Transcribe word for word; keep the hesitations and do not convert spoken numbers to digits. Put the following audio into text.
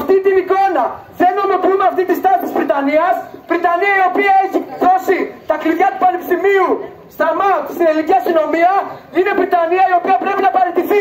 αυτή την εικόνα. Δεν ομοποιούμε αυτή τη στάση της Βρυτανίας. Βρυτανία η οποία έχει δώσει τα κλειδιά του Πανεπιστημίου στα ΜΑΤ στην ελληνική αστυνομία. Είναι Βρυτανία η οποία πρέπει να παραιτηθεί.